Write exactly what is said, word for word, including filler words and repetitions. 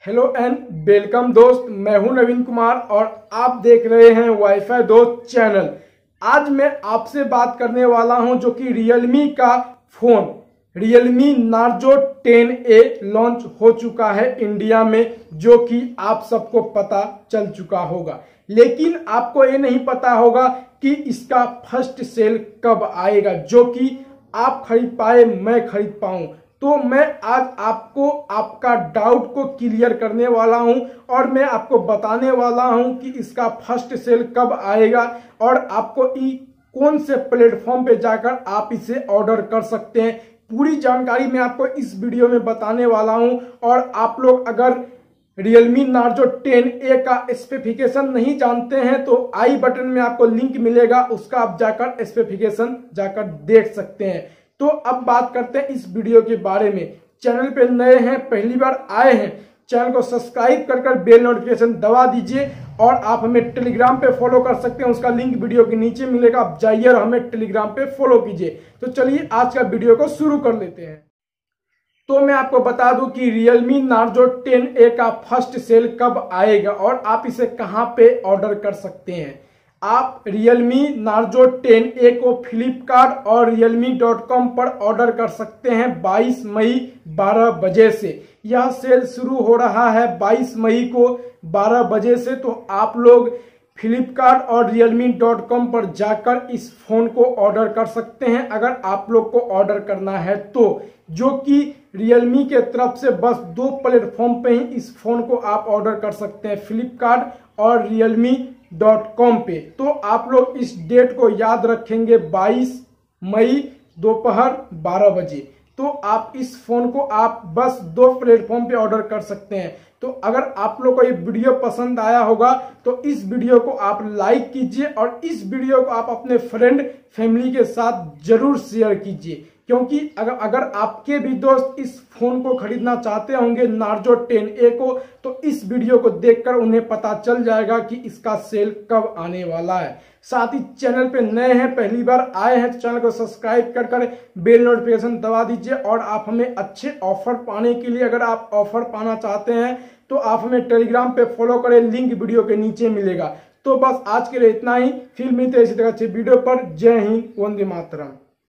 Hello and welcome दोस्त, मैं हूं नवीन कुमार और आप देख रहे हैं वाईफाई दोस्त चैनल। आज मैं आपसे बात करने वाला हूं जो कि Realme का phone Realme Narzo ten A launch हो चुका है इंडिया में, जो कि आप सबको पता चल चुका होगा। लेकिन आपको ये नहीं पता होगा कि इसका फर्स्ट सेल कब आएगा, जो कि आप खरीद पाए, मैं खरीद पाऊं। तो मैं आज आपको आपका डाउट को क्लियर करने वाला हूं और मैं आपको बताने वाला हूं कि इसका फर्स्ट सेल कब आएगा और आपको ई कौन से प्लेटफॉर्म पे जाकर आप इसे ऑर्डर कर सकते हैं। पूरी जानकारी मैं आपको इस वीडियो में बताने वाला हूं। और आप लोग अगर Realme Narzo टेन ए का स्पेसिफिकेशन नहीं जानते हैं तो आई बटन में आपको लिंक मिलेगा, उसका आप जाकर स्पेसिफिकेशन जाकर देख सकते हैं। तो अब बात करते हैं इस वीडियो के बारे में। चैनल पे नए हैं, पहली बार आए हैं, चैनल को सब्सक्राइब कर कर बेल नोटिफिकेशन दबा दीजिए। और आप हमें टेलीग्राम पे फॉलो कर सकते हैं, उसका लिंक वीडियो के नीचे मिलेगा, आप जाइए और हमें टेलीग्राम पे फॉलो कीजिए। तो चलिए आज का वीडियो को शुरू कर लेते हैं। तो मैं आपको बता दूं कि Realme Narzo टेन ए का फर्स्ट सेल कब आएगा और आप इसे कहां पे ऑर्डर कर सकते हैं। आप Realme Narzo टेन ए को फ्लिपकार्ट और रियलमी डॉट कॉम पर ऑर्डर कर सकते हैं बाईस मई बारह बजे से। यह सेल शुरू हो रहा है बाईस मई को बारह बजे से। तो आप लोग फ्लिपकार्ट और रियलमी डॉट कॉम पर जाकर इस फोन को ऑर्डर कर सकते हैं अगर आप लोग को ऑर्डर करना है तो, जो कि Realme के तरफ से बस दो प्लेटफॉर्म पे ही इस फोन को आप ऑर्डर कर सकते हैं, फ्लिपकार्ट और रियलमी डॉट कॉम पे। तो आप लोग इस डेट को याद रखेंगे, बाईस मई दोपहर बारह बजे। तो आप इस फोन को आप बस दो प्लेटफॉर्म पे ऑर्डर कर सकते हैं। तो अगर आप लोग को ये वीडियो पसंद आया होगा तो इस वीडियो को आप लाइक कीजिए और इस वीडियो को आप अपने फ्रेंड फैमिली के साथ जरूर शेयर कीजिए, क्योंकि अगर अगर आपके भी दोस्त इस फोन को खरीदना चाहते होंगे Narzo टेन ए को, तो इस वीडियो को देखकर उन्हें पता चल जाएगा कि इसका सेल कब आने वाला है। साथ ही चैनल पे नए हैं, पहली बार आए हैं, तो चैनल को सब्सक्राइब कर कर बेल नोटिफिकेशन दबा दीजिए। और आप हमें अच्छे ऑफर पाने के लिए, अगर आप ऑफर पाना चाहते हैं तो आप हमें टेलीग्राम पे फॉलो करें, लिंक वीडियो के नीचे मिलेगा। तो बस आज के लिए इतना ही, फिर मिलते हैं इसी तरह से वीडियो पर। जय हिंद, वंदे मातरम।